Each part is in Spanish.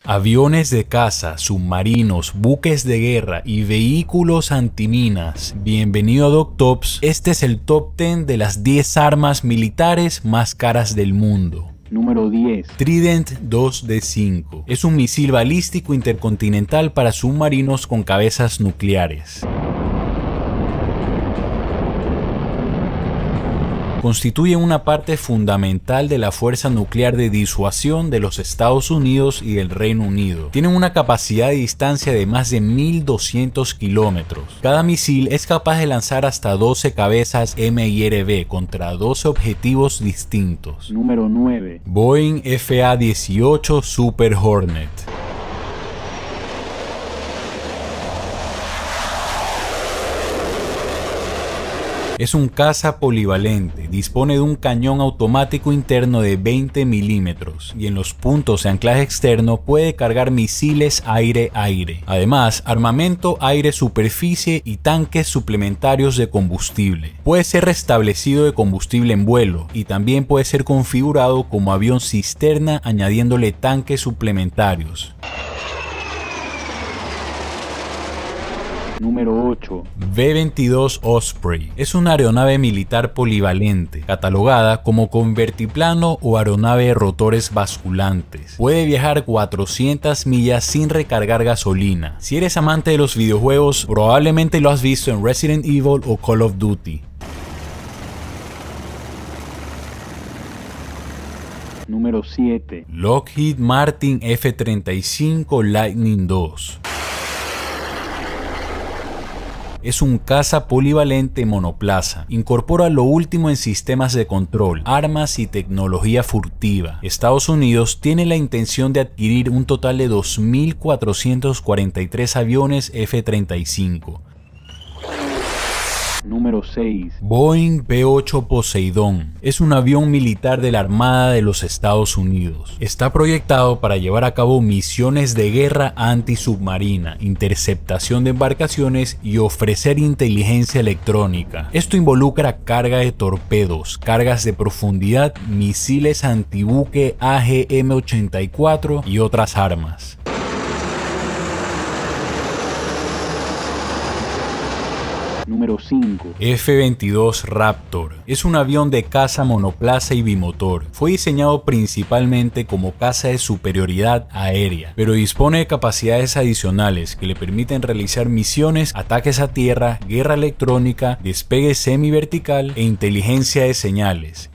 Aviones de caza, submarinos, buques de guerra y vehículos antiminas. Bienvenido a DocTops. Este es el top 10 de las 10 armas militares más caras del mundo. Número 10. Trident 2D5. Es un misil balístico intercontinental para submarinos con cabezas nucleares. Constituye una parte fundamental de la fuerza nuclear de disuasión de los Estados Unidos y del Reino Unido. Tienen una capacidad de distancia de más de 1200 kilómetros. Cada misil es capaz de lanzar hasta 12 cabezas MIRV contra 12 objetivos distintos. Número 9. Boeing FA-18 Super Hornet. Es un caza polivalente, dispone de un cañón automático interno de 20 milímetros y en los puntos de anclaje externo puede cargar misiles aire-aire. Además, armamento aire-superficie y tanques suplementarios de combustible. Puede ser restablecido de combustible en vuelo y también puede ser configurado como avión cisterna añadiéndole tanques suplementarios. Número 8. B-22 Osprey. Es una aeronave militar polivalente, catalogada como convertiplano o aeronave de rotores basculantes. Puede viajar 400 millas sin recargar gasolina. Si eres amante de los videojuegos, probablemente lo has visto en Resident Evil o Call of Duty. Número 7. Lockheed Martin F-35 Lightning II. Es un caza polivalente monoplaza. Incorpora lo último en sistemas de control, armas y tecnología furtiva. Estados Unidos tiene la intención de adquirir un total de 2.443 aviones F-35. Número 6. Boeing P-8 Poseidón. Es un avión militar de la Armada de los Estados Unidos. Está proyectado para llevar a cabo misiones de guerra antisubmarina, interceptación de embarcaciones y ofrecer inteligencia electrónica. Esto involucra carga de torpedos, cargas de profundidad, misiles antibuque AGM-84 y otras armas. Número 5. F-22 Raptor. Es un avión de caza monoplaza y bimotor. Fue diseñado principalmente como caza de superioridad aérea, pero dispone de capacidades adicionales que le permiten realizar misiones, ataques a tierra, guerra electrónica, despegue semivertical e inteligencia de señales.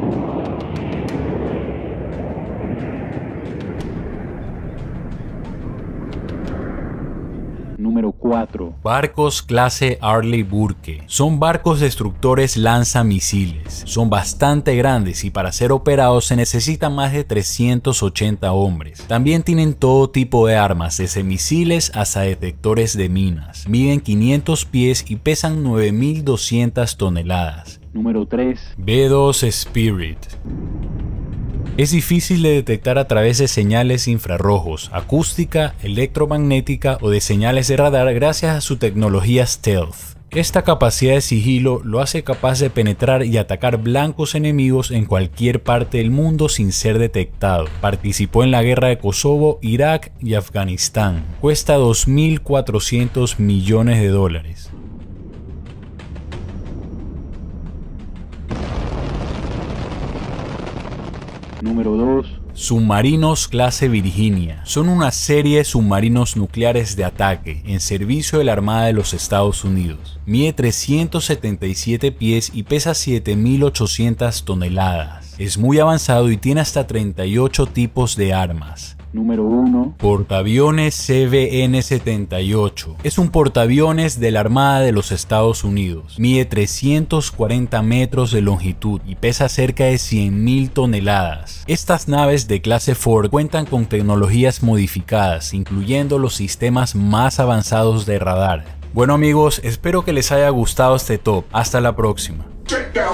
Número 4. Barcos clase Arleigh Burke. Son barcos destructores lanzamisiles. Son bastante grandes y para ser operados se necesitan más de 380 hombres. También tienen todo tipo de armas, desde misiles hasta detectores de minas. Miden 500 pies y pesan 9.200 toneladas. Número 3. B-2 Spirit. Es difícil de detectar a través de señales infrarrojos, acústica, electromagnética o de señales de radar gracias a su tecnología stealth. Esta capacidad de sigilo lo hace capaz de penetrar y atacar blancos enemigos en cualquier parte del mundo sin ser detectado. Participó en la guerra de Kosovo, Irak y Afganistán. Cuesta $2.400 millones. Número 2. Submarinos clase Virginia. Son una serie de submarinos nucleares de ataque en servicio de la Armada de los Estados Unidos. Mide 377 pies y pesa 7.800 toneladas. Es muy avanzado y tiene hasta 38 tipos de armas. Número 1. Portaaviones CVN-78. Es un portaaviones de la Armada de los Estados Unidos. Mide 340 metros de longitud y pesa cerca de 100.000 toneladas. Estas naves de clase Ford cuentan con tecnologías modificadas, incluyendo los sistemas más avanzados de radar. Bueno amigos, espero que les haya gustado este top. Hasta la próxima.